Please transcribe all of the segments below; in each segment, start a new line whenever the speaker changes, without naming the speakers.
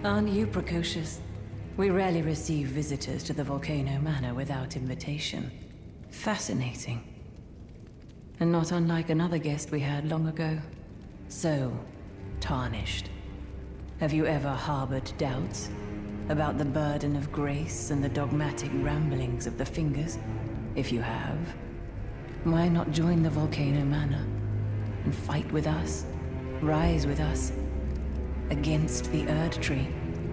Aren't you precocious? We rarely receive visitors to the Volcano Manor without invitation. Fascinating. And not unlike another guest we had long ago. So, tarnished. Have you ever harbored doubts about the burden of grace and the dogmatic ramblings of the Fingers? If you have, why not join the Volcano Manor and fight with us, rise with us, against the Erd Tree?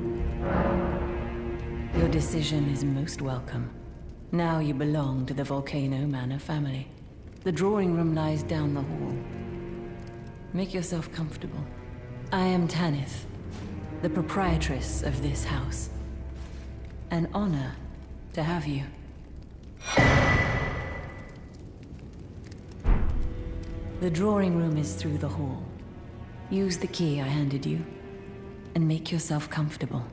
Your decision is most welcome. Now you belong to the Volcano Manor family. The drawing room lies down the hall. Make yourself comfortable. I am Tanith, the proprietress of this house. An honor to have you. The drawing room is through the hall. Use the key I handed you, and make yourself comfortable.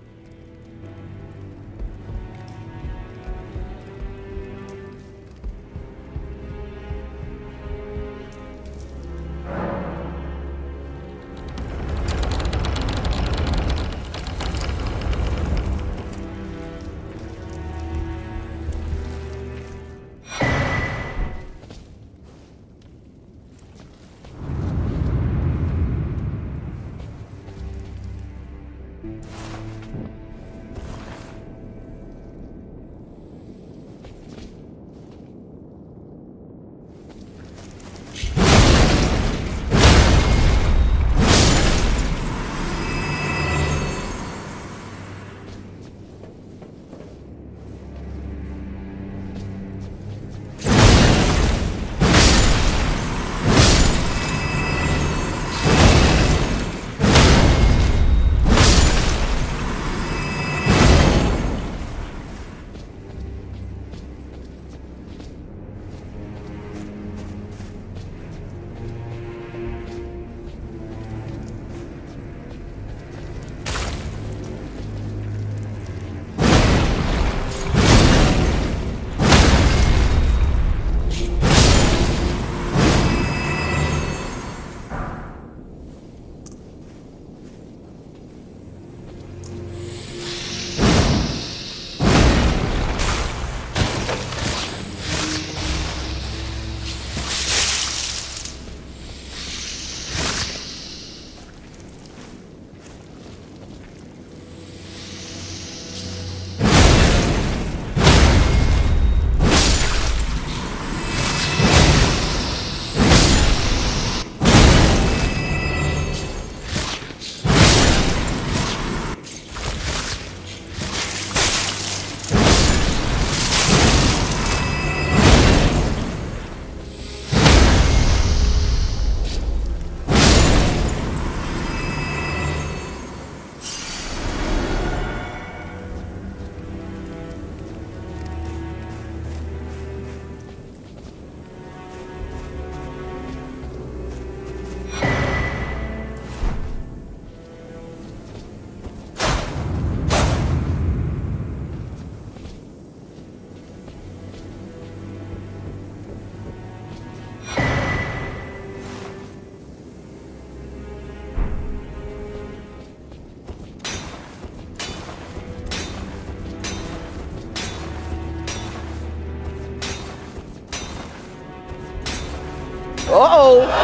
Uh-oh!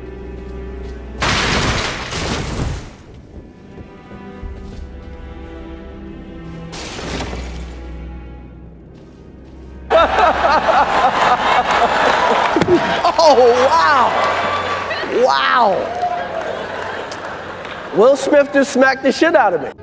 Oh, wow! Wow! Will Smith just smacked the shit out of me.